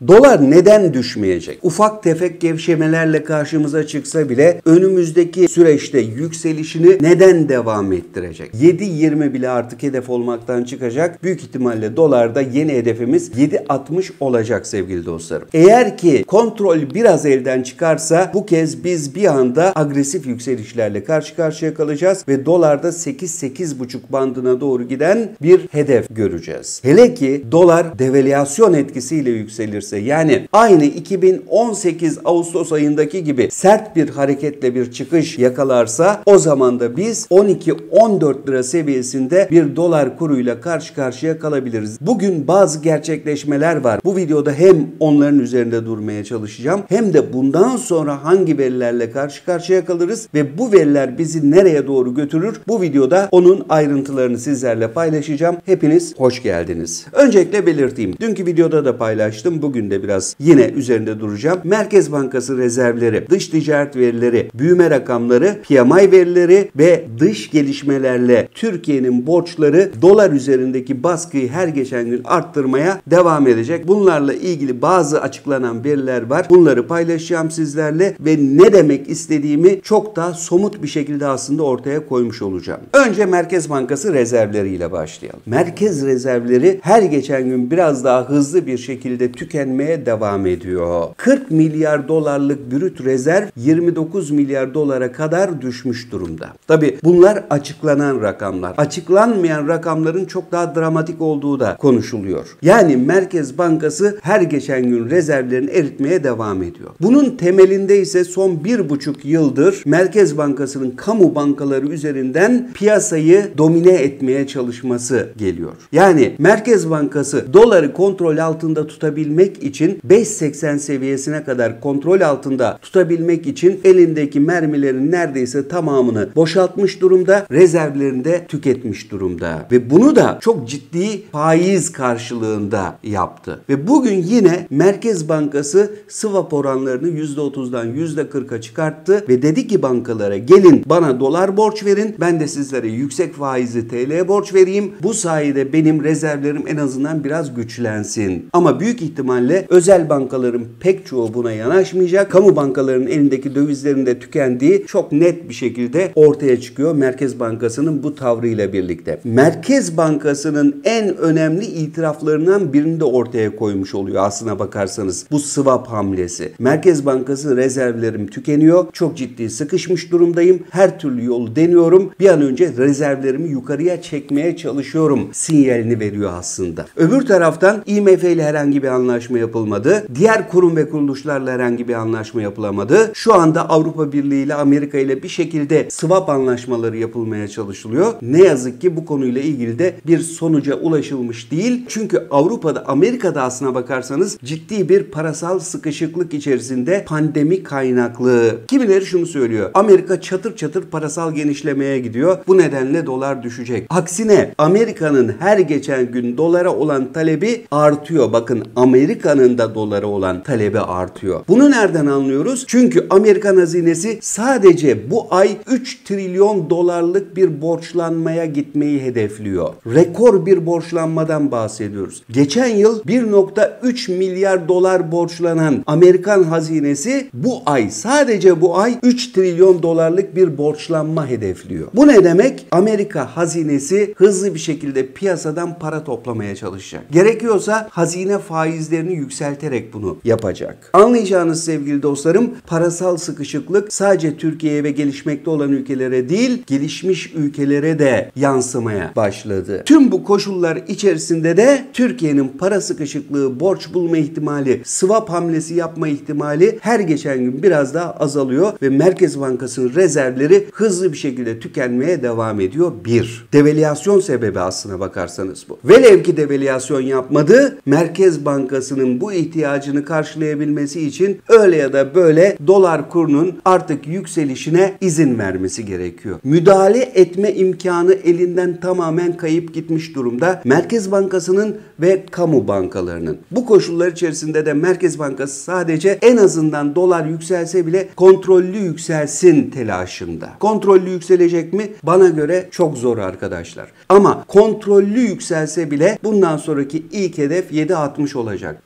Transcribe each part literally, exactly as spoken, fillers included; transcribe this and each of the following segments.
Dolar neden düşmeyecek? Ufak tefek gevşemelerle karşımıza çıksa bile önümüzdeki süreçte yükselişini neden devam ettirecek? yedi yirmi bile artık hedef olmaktan çıkacak. Büyük ihtimalle dolarda yeni hedefimiz yedi altmış olacak sevgili dostlarım. Eğer ki kontrol biraz elden çıkarsa bu kez biz bir anda agresif yükselişlerle karşı karşıya kalacağız ve dolarda sekiz sekiz buçuk bandına doğru giden bir hedef göreceğiz. Hele ki dolar devalüasyon etkisiyle yükselirse, yani aynı iki bin on sekiz Ağustos ayındaki gibi sert bir hareketle bir çıkış yakalarsa o zaman da biz on iki on dört lira seviyesinde bir dolar kuruyla karşı karşıya kalabiliriz. Bugün bazı gerçekleşmeler var. Bu videoda hem onların üzerinde durmaya çalışacağım hem de bundan sonra hangi verilerle karşı karşıya kalırız ve bu veriler bizi nereye doğru götürür? Bu videoda onun ayrıntılarını sizlerle paylaşacağım. Hepiniz hoş geldiniz. Öncelikle belirteyim. Dünkü videoda da paylaştım. Bugün de biraz yine üzerinde duracağım. Merkez Bankası rezervleri, dış ticaret verileri, büyüme rakamları, P M I verileri ve dış gelişmelerle Türkiye'nin borçları dolar üzerindeki baskıyı her geçen gün arttırmaya devam edecek. Bunlarla ilgili bazı açıklanan veriler var. Bunları paylaşacağım sizlerle ve ne demek istediğimi çok daha somut bir şekilde aslında ortaya koymuş olacağım. Önce Merkez Bankası rezervleriyle başlayalım. Merkez rezervleri her geçen gün biraz daha hızlı bir şekilde tükenmeye devam ediyor. kırk milyar dolarlık brüt rezerv yirmi dokuz milyar dolara kadar düşmüş durumda. Tabi bunlar açıklanan rakamlar. Açıklanmayan rakamların çok daha dramatik olduğu da konuşuluyor. Yani Merkez Bankası her geçen gün rezervlerini eritmeye devam ediyor. Bunun temelinde ise son bir buçuk yıldır Merkez Bankası'nın kamu bankaları üzerinden piyasayı domine etmeye çalışması geliyor. Yani Merkez Bankası doları kontrol altında tutabilmek için beş seksen seviyesine kadar kontrol altında tutabilmek için elindeki mermilerin neredeyse tamamını boşaltmış durumda, rezervlerini de tüketmiş durumda. Ve bunu da çok ciddi faiz karşılığında yaptı. Ve bugün yine Merkez Bankası swap oranlarını yüzde otuzdan yüzde kırka çıkarttı ve dedi ki bankalara, gelin bana dolar borç verin, ben de sizlere yüksek faizli T L borç vereyim. Bu sayede benim rezervlerim en azından biraz güçlensin. Ama büyük ihtimalle özel bankaların pek çoğu buna yanaşmayacak. Kamu bankalarının elindeki dövizlerin de tükendiği çok net bir şekilde ortaya çıkıyor Merkez Bankası'nın bu tavrıyla birlikte. Merkez Bankası'nın en önemli itiraflarından birini de ortaya koymuş oluyor aslına bakarsanız bu swap hamlesi. Merkez Bankası rezervlerim tükeniyor. Çok ciddi sıkışmış durumdayım. Her türlü yolu deniyorum. Bir an önce rezervlerimi yukarıya çekmeye çalışıyorum sinyalini veriyor aslında. Öbür taraftan I M F ile herhangi bir anlaşma yapılmadı. Diğer kurum ve kuruluşlarla herhangi bir anlaşma yapılamadı. Şu anda Avrupa Birliği ile Amerika ile bir şekilde swap anlaşmaları yapılmaya çalışılıyor. Ne yazık ki bu konuyla ilgili de bir sonuca ulaşılmış değil. Çünkü Avrupa'da, Amerika'da aslına bakarsanız ciddi bir parasal sıkışıklık içerisinde pandemi kaynaklı. Kimileri şunu söylüyor. Amerika çatır çatır parasal genişlemeye gidiyor. Bu nedenle dolar düşecek. Aksine Amerika'nın her geçen gün dolara olan talebi artıyor. Bakın Amerika'nın da dolara olan talebi artıyor. Bunu nereden anlıyoruz? Çünkü Amerikan hazinesi sadece bu ay üç trilyon dolarlık bir borçlanmaya gitmeyi hedefliyor. Rekor bir borçlanmadan bahsediyoruz. Geçen yıl bir nokta üç milyar dolar borçlanan Amerikan hazinesi bu ay, sadece bu ay üç trilyon dolarlık bir borçlanma hedefliyor. Bu ne demek? Amerika hazinesi hızlı bir şekilde piyasadan para toplamaya çalışacak. Gerekiyorsa hazine faizlerini yükselterek bunu yapacak. Anlayacağınız sevgili dostlarım, parasal sıkışıklık sadece Türkiye'ye ve gelişmekte olan ülkelere değil, gelişmiş ülkelere de yansımaya başladı. Tüm bu koşullar içerisinde de Türkiye'nin para sıkışıklığı, borç bulma ihtimali, swap hamlesi yapma ihtimali her geçen gün biraz daha azalıyor ve Merkez Bankası'nın rezervleri hızlı bir şekilde tükenmeye devam ediyor. Bir. Devalüasyon sebebi aslına bakarsanız bu. Velev ki devalüasyon yapmadı, Merkez Bankası'nın bu ihtiyacını karşılayabilmesi için öyle ya da böyle dolar kurunun artık yükselişine izin vermesi gerekiyor. Müdahale etme imkanı elinden tamamen kayıp gitmiş durumda Merkez Bankası'nın ve kamu bankalarının. Bu koşullar içerisinde de Merkez Bankası sadece en azından dolar yükselse bile kontrollü yükselsin telaşında. Kontrollü yükselecek mi? Bana göre çok zor arkadaşlar. Ama kontrollü yükselse bile bundan sonraki ilk hedef yedi altmış olacak.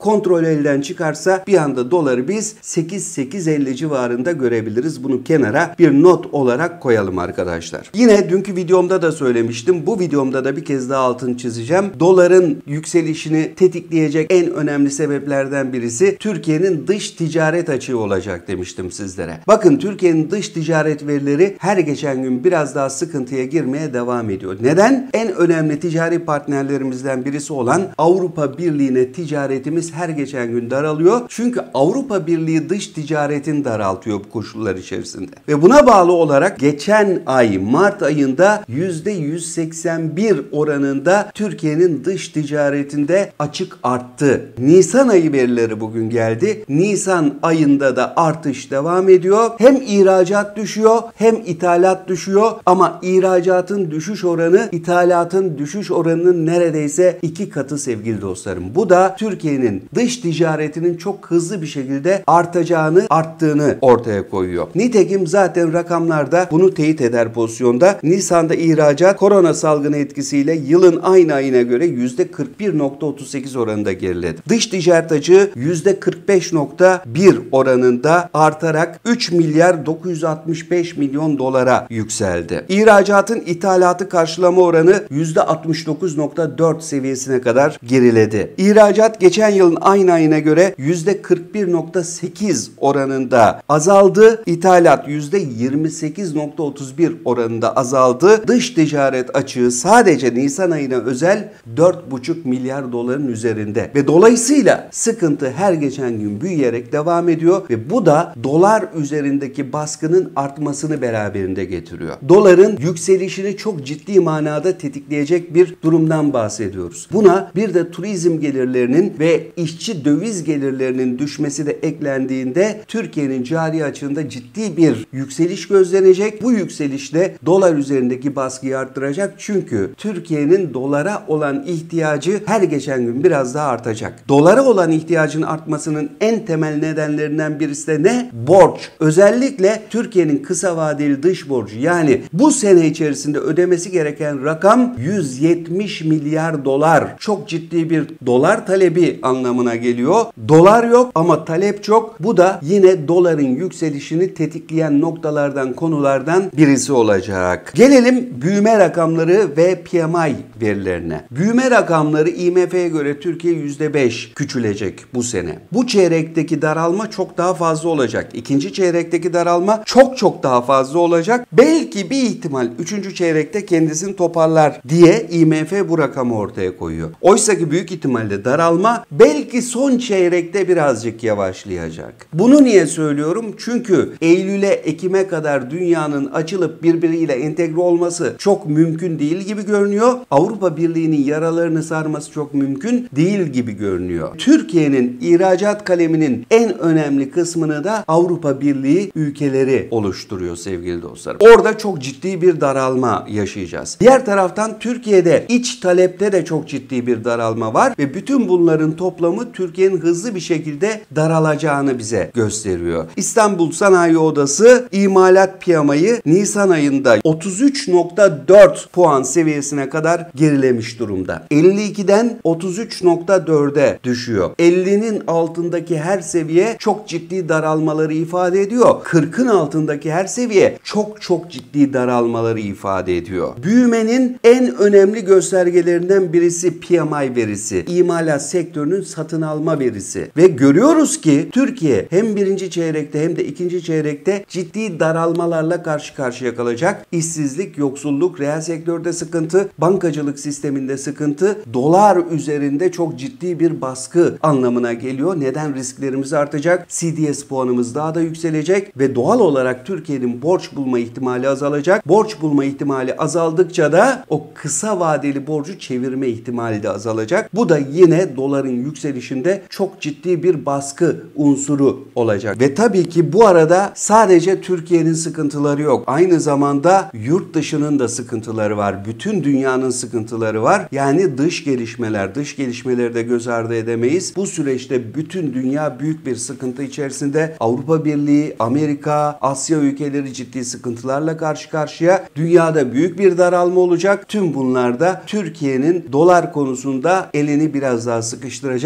kontrol elden çıkarsa bir anda doları biz sekiz sekiz elli civarında görebiliriz. Bunu kenara bir not olarak koyalım arkadaşlar. Yine dünkü videomda da söylemiştim. Bu videomda da bir kez daha altını çizeceğim. Doların yükselişini tetikleyecek en önemli sebeplerden birisi Türkiye'nin dış ticaret açığı olacak demiştim sizlere. Bakın Türkiye'nin dış ticaret verileri her geçen gün biraz daha sıkıntıya girmeye devam ediyor. Neden? En önemli ticari partnerlerimizden birisi olan Avrupa Birliği'ne ticaretimiz her geçen gün daralıyor. Çünkü Avrupa Birliği dış ticaretini daraltıyor bu koşullar içerisinde. Ve buna bağlı olarak geçen ay Mart ayında yüzde yüz seksen bir oranında Türkiye'nin dış ticaretinde açık arttı. Nisan ayı verileri bugün geldi. Nisan ayında da artış devam ediyor. Hem ihracat düşüyor hem ithalat düşüyor ama ihracatın düşüş oranı ithalatın düşüş oranının neredeyse iki katı sevgili dostlarım. Bu da Türkiye'nin dış ticaretinin çok hızlı bir şekilde artacağını, arttığını ortaya koyuyor. Nitekim zaten rakamlarda bunu teyit eder pozisyonda. Nisan'da ihracat korona salgını etkisiyle yılın aynı ayına göre yüzde kırk bir nokta otuz sekiz oranında geriledi. Dış ticaret açığı yüzde kırk beş nokta bir oranında artarak üç milyar dokuz yüz altmış beş milyon dolara yükseldi. İhracatın ithalatı karşılama oranı yüzde altmış dokuz nokta dört seviyesine kadar geriledi. İhracat geçen yılın aynı ayına göre yüzde kırk bir nokta sekiz oranında azaldı. İthalat yüzde yirmi sekiz nokta otuz bir oranında azaldı. Dış ticaret açığı sadece Nisan ayına özel dört buçuk milyar doların üzerinde ve dolayısıyla sıkıntı her geçen gün büyüyerek devam ediyor ve bu da dolar üzerindeki baskının artmasını beraberinde getiriyor. Doların yükselişini çok ciddi manada tetikleyecek bir durumdan bahsediyoruz. Buna bir de turizm gelirlerinin ve işçi döviz gelirlerinin düşmesi de eklendiğinde Türkiye'nin cari açığında ciddi bir yükseliş gözlenecek. Bu yükseliş de dolar üzerindeki baskıyı arttıracak. Çünkü Türkiye'nin dolara olan ihtiyacı her geçen gün biraz daha artacak. Dolara olan ihtiyacın artmasının en temel nedenlerinden birisi de ne? Borç. Özellikle Türkiye'nin kısa vadeli dış borcu, yani bu sene içerisinde ödemesi gereken rakam yüz yetmiş milyar dolar. Çok ciddi bir dolar talebi anlamına geliyor. Dolar yok ama talep çok. Bu da yine doların yükselişini tetikleyen noktalardan, konulardan birisi olacak. Gelelim büyüme rakamları ve P M I verilerine. Büyüme rakamları I M F'ye göre Türkiye yüzde beş küçülecek bu sene. Bu çeyrekteki daralma çok daha fazla olacak. İkinci çeyrekteki daralma çok çok daha fazla olacak. Belki bir ihtimal üçüncü çeyrekte kendisini toparlar diye I M F bu rakamı ortaya koyuyor. Oysa ki büyük ihtimalle daralma belki son çeyrekte birazcık yavaşlayacak. Bunu niye söylüyorum? Çünkü Eylül'e, Ekim'e kadar dünyanın açılıp birbiriyle entegre olması çok mümkün değil gibi görünüyor. Avrupa Birliği'nin yaralarını sarması çok mümkün değil gibi görünüyor. Türkiye'nin ihracat kaleminin en önemli kısmını da Avrupa Birliği ülkeleri oluşturuyor sevgili dostlarım. Orada çok ciddi bir daralma yaşayacağız. Diğer taraftan Türkiye'de iç talepte de çok ciddi bir daralma var ve bütün bunların toplamı Türkiye'nin hızlı bir şekilde daralacağını bize gösteriyor. İstanbul Sanayi Odası imalat P M I'yi Nisan ayında otuz üç nokta dört puan seviyesine kadar gerilemiş durumda. elli ikiden otuz üç nokta dörde düşüyor. ellinin altındaki her seviye çok ciddi daralmaları ifade ediyor. kırkın altındaki her seviye çok çok ciddi daralmaları ifade ediyor. Büyümenin en önemli göstergelerinden birisi P M I verisi. İmalat sektörünün satın alma verisi. Ve görüyoruz ki Türkiye hem birinci çeyrekte hem de ikinci çeyrekte ciddi daralmalarla karşı karşıya kalacak. İşsizlik, yoksulluk, reel sektörde sıkıntı, bankacılık sisteminde sıkıntı, dolar üzerinde çok ciddi bir baskı anlamına geliyor. Neden? Risklerimiz artacak. C D S puanımız daha da yükselecek ve doğal olarak Türkiye'nin borç bulma ihtimali azalacak. Borç bulma ihtimali azaldıkça da o kısa vadeli borcu çevirme ihtimali de azalacak. Bu da yine doların yükselişinde çok ciddi bir baskı unsuru olacak. Ve tabii ki bu arada sadece Türkiye'nin sıkıntıları yok. Aynı zamanda yurt dışının da sıkıntıları var. Bütün dünyanın sıkıntıları var. Yani dış gelişmeler, dış gelişmeleri de göz ardı edemeyiz. Bu süreçte bütün dünya büyük bir sıkıntı içerisinde. Avrupa Birliği, Amerika, Asya ülkeleri ciddi sıkıntılarla karşı karşıya. Dünyada büyük bir daralma olacak. Tüm bunlar da Türkiye'nin dolar konusunda elini biraz daha sıkıştıracak.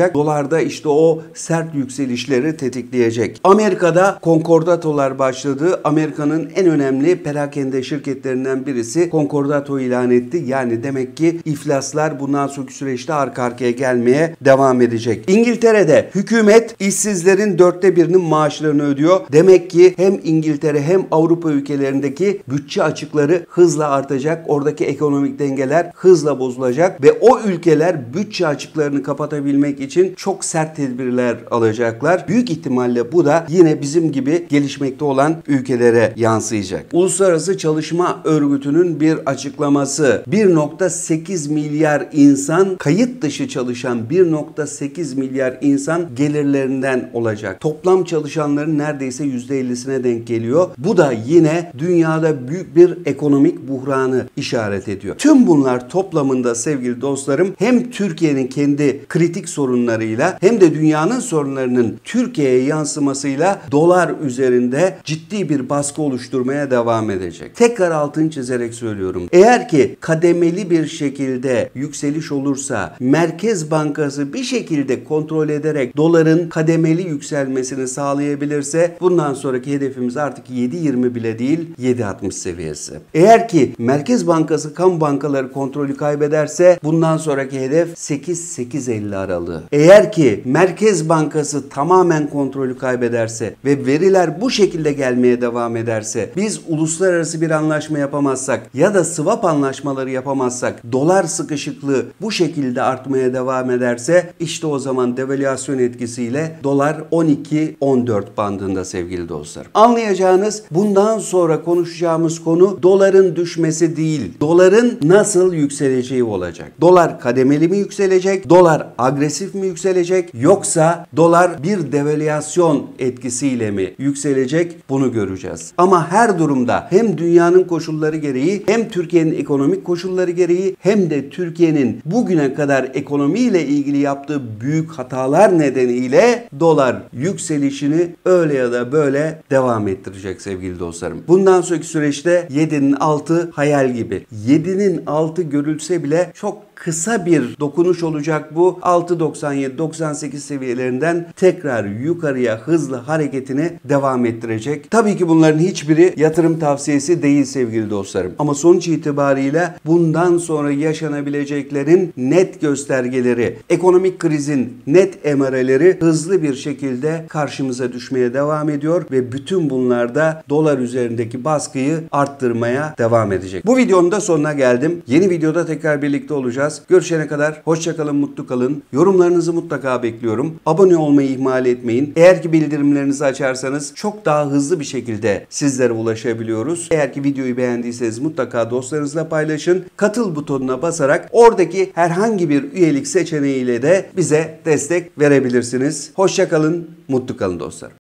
olacak. Dolarda işte o sert yükselişleri tetikleyecek. Amerika'da konkordatolar başladı. Amerika'nın en önemli perakende şirketlerinden birisi konkordato ilan etti. Yani demek ki iflaslar bundan sonraki süreçte arka arkaya gelmeye devam edecek. İngiltere'de hükümet işsizlerin dörtte birinin maaşlarını ödüyor. Demek ki hem İngiltere hem Avrupa ülkelerindeki bütçe açıkları hızla artacak. Oradaki ekonomik dengeler hızla bozulacak ve o ülkeler bütçe açıklarını kapatabilmek için çok sert tedbirler alacaklar. Büyük ihtimalle bu da yine bizim gibi gelişmekte olan ülkelere yansıyacak. Uluslararası Çalışma Örgütü'nün bir açıklaması. bir virgül sekiz milyar insan, kayıt dışı çalışan bir virgül sekiz milyar insan gelirlerinden olacak. Toplam çalışanların neredeyse yüzde ellisine denk geliyor. Bu da yine dünyada büyük bir ekonomik buhranı işaret ediyor. Tüm bunlar toplamında sevgili dostlarım hem Türkiye'nin kendi kritik sorunlarıyla hem de dünyanın sorunlarının Türkiye'ye yansımasıyla dolar üzerinde ciddi bir baskı oluşturmaya devam edecek. Tekrar altını çizerek söylüyorum. Eğer ki kademeli bir şekilde yükseliş olursa Merkez Bankası bir şekilde kontrol ederek doların kademeli yükselmesini sağlayabilirse bundan sonraki hedefimiz artık yedi yirmi bile değil yedi altmış seviyesi. Eğer ki Merkez Bankası kamu bankaları kontrolü kaybederse bundan sonraki hedef sekiz sekiz elli aralığı. Eğer ki Merkez Bankası tamamen kontrolü kaybederse ve veriler bu şekilde gelmeye devam ederse, biz uluslararası bir anlaşma yapamazsak ya da swap anlaşmaları yapamazsak, dolar sıkışıklığı bu şekilde artmaya devam ederse işte o zaman devalüasyon etkisiyle dolar on iki on dört bandında sevgili dostlar. Anlayacağınız bundan sonra konuşacağımız konu doların düşmesi değil, doların nasıl yükseleceği olacak. Dolar kademeli mi yükselecek? Dolar agresif mi yükselecek? Yoksa dolar bir devalüasyon etkisiyle mi yükselecek? Bunu göreceğiz. Ama her durumda hem dünyanın koşulları gereği hem Türkiye'nin ekonomik koşulları gereği hem de Türkiye'nin bugüne kadar ekonomiyle ilgili yaptığı büyük hatalar nedeniyle dolar yükselişini öyle ya da böyle devam ettirecek sevgili dostlarım. Bundan sonraki süreçte yedinin altı hayal gibi. yedinin altı görülse bile çok kısa bir dokunuş olacak bu. altı doksan yedi doksan sekiz seviyelerinden tekrar yukarıya hızlı hareketini devam ettirecek. Tabii ki bunların hiçbiri yatırım tavsiyesi değil sevgili dostlarım. Ama sonuç itibariyle bundan sonra yaşanabileceklerin net göstergeleri, ekonomik krizin net emareleri hızlı bir şekilde karşımıza düşmeye devam ediyor ve bütün bunlar da dolar üzerindeki baskıyı arttırmaya devam edecek. Bu videonun da sonuna geldim. Yeni videoda tekrar birlikte olacağız. Görüşene kadar hoşça kalın, mutlu kalın. Yorumlarınızı mutlaka bekliyorum. Abone olmayı ihmal etmeyin. Eğer ki bildirimlerinizi açarsanız çok daha hızlı bir şekilde sizlere ulaşabiliyoruz. Eğer ki videoyu beğendiyseniz mutlaka dostlarınızla paylaşın. Katıl butonuna basarak oradaki herhangi bir üyelik seçeneğiyle de bize destek verebilirsiniz. Hoşça kalın, mutlu kalın dostlar.